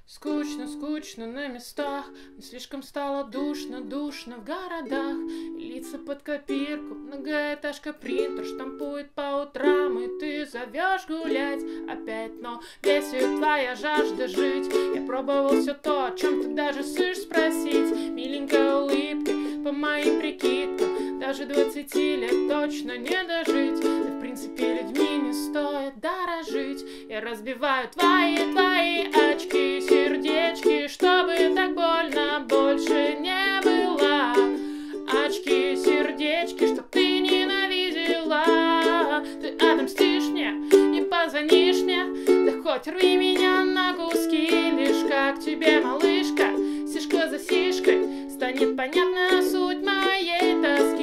Скучно, скучно на местах, мне слишком стало душно, душно в городах. Лица под копирку, многоэтажка, принтер штампует по утрам, и ты зовешь гулять опять, но бесит твоя жажда жить. Я пробовал все то, о чем ты даже слышь спросить, миленькой улыбкой по моим прикидкам, даже 20 лет точно не дожить. Да в принципе людьми не стоит дорожить. Я разбиваю твои очки, сердечки, чтобы так больно больше не было. Очки, сердечки, чтоб ты ненавидела. Ты отомстишь мне, не позвонишь мне, да хоть рви меня на куски. Лишь как тебе, малышка, сишка за сишкой, станет понятна суть моей тоски.